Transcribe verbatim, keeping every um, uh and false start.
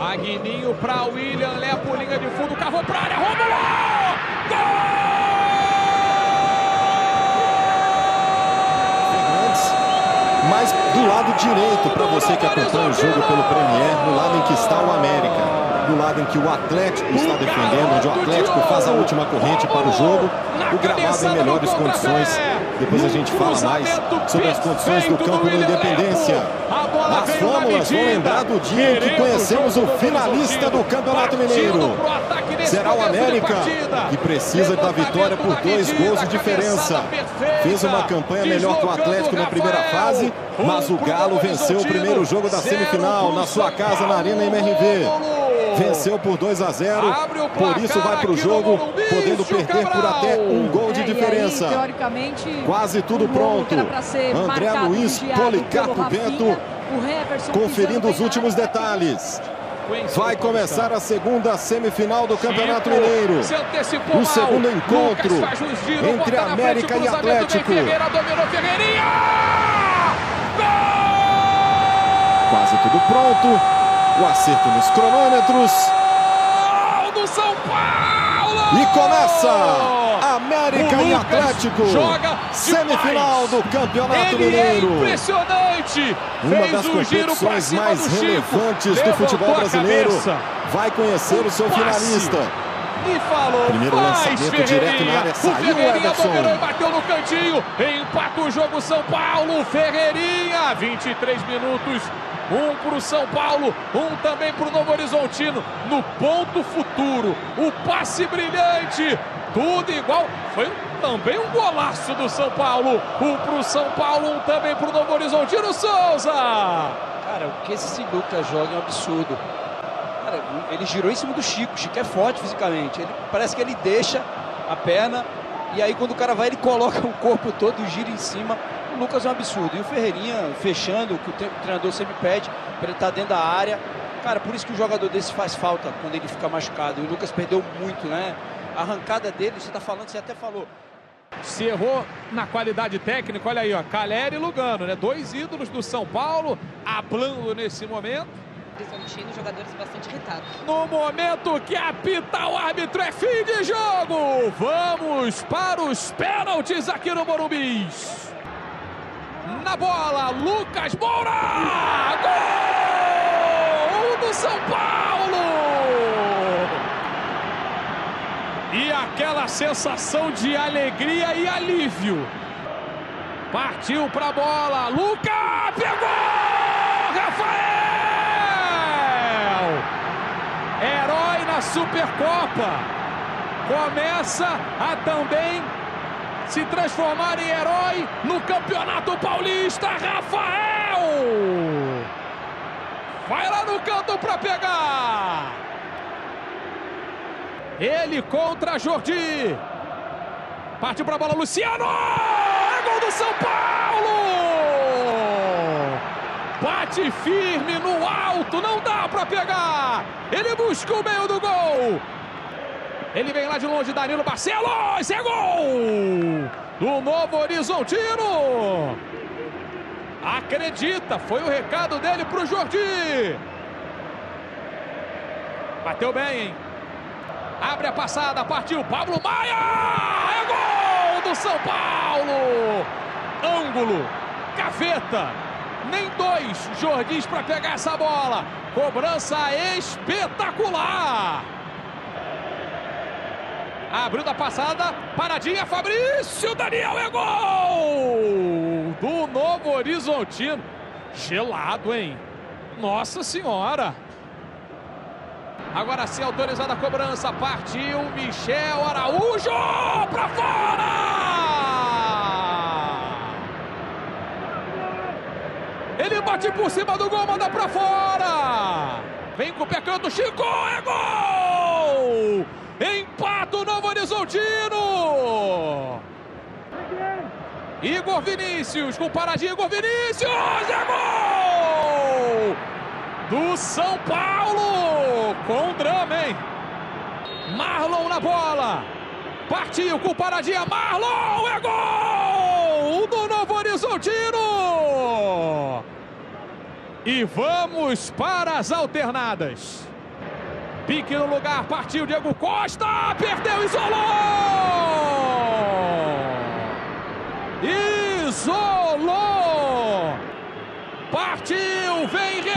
Agninho para William, Lepo, linha de fundo, cavou para a área, Romulo! Gol! Fernandes, mas do lado direito, para você que acompanha o jogo pelo Premier, no lado em que está o América. Do lado em que o Atlético está defendendo, onde o Atlético faz a última corrente para o jogo. O gramado em melhores condições. Depois a gente fala mais sobre as condições do campo no Independência. As flâmulas vão lembrar do dia em que conhecemos o finalista do Campeonato Mineiro. Será o América, que precisa da vitória por dois gols de diferença. Fez uma campanha melhor que o Atlético na primeira fase, mas o Galo venceu o primeiro jogo da semifinal na sua casa, na Arena M R V. Venceu por dois a zero, por isso vai para o jogo, podendo perder por até um gol de diferença. Quase tudo pronto. André Luiz, Policarpo Bento, conferindo os últimos detalhes. Vai começar a segunda semifinal do Campeonato Mineiro. O segundo encontro entre América e Atlético. Quase tudo pronto. O acerto nos cronômetros. Do São Paulo! E começa América e Atlético. Joga semifinal do Campeonato Ele Mineiro. É impressionante. Uma Fez das um competições mais do relevantes Chico. do futebol brasileiro. Vai conhecer um o seu passe. finalista. E falou, primeiro lançamento direto na área, saiu o Everson. Dominou e bateu no cantinho. Empata o jogo São Paulo. Ferreirinha, vinte e três minutos. Um para o São Paulo, um também para o Novo Horizontino. No ponto futuro, o passe brilhante, tudo igual. Foi também um golaço do São Paulo. Um para o São Paulo, um também para o Novo Horizontino. Souza! Cara, o que esse Sinuca joga é um absurdo. Cara, ele girou em cima do Chico. O Chico é forte fisicamente. Ele, parece que ele deixa a perna e aí quando o cara vai, ele coloca o corpo todo, gira em cima. O Lucas é um absurdo. E o Ferreirinha fechando, o que o treinador sempre pede, para ele estar dentro da área. Cara, por isso que o jogador desse faz falta quando ele fica machucado. E o Lucas perdeu muito, né? A arrancada dele, você está falando, você até falou. Se errou na qualidade técnica, olha aí, ó. Calleri e Lugano, né? Dois ídolos do São Paulo, hablando nesse momento. Horizontino, jogadores bastante irritados. No momento que apita o árbitro, é fim de jogo. Vamos para os pênaltis aqui no Morumbi. Na bola, Lucas Moura! Gol do São Paulo! E aquela sensação de alegria e alívio. Partiu para a bola, Lucas pegou! Rafael! Herói na Supercopa. Começa a também se transformar em herói no Campeonato Paulista. Rafael! Vai lá no canto para pegar. Ele contra Jordi. Partiu para a bola, Luciano! É gol do São Paulo! Bate firme no alto, não dá para pegar. Ele busca o meio do gol. Ele vem lá de longe, Danilo Barcelos, é gol do Novo Horizontino. Acredita, foi o recado dele para o Jordi. Bateu bem, hein? Abre a passada, partiu, Pablo Maia, é gol do São Paulo. Ângulo, gaveta, nem dois Jordis para pegar essa bola. Cobrança espetacular. Abriu da passada, paradinha, Fabrício, Daniel, é gol do Novo Horizontino. Gelado, hein? Nossa Senhora. Agora sim, autorizada a cobrança, partiu Michel Araújo, pra fora! Ele bate por cima do gol, manda pra fora! Vem com o pé canto, Chico, é gol! Empata o Novo Horizontino! Igor Vinícius, com paradinha, Igor Vinícius, é gol! Do São Paulo, com drama, hein? Marlon na bola, partiu com paradinha, Marlon, é gol! Do Novo Horizontino! E vamos para as alternadas. Pique no lugar, partiu Diego Costa, perdeu, isolou! Isolou! Partiu, vem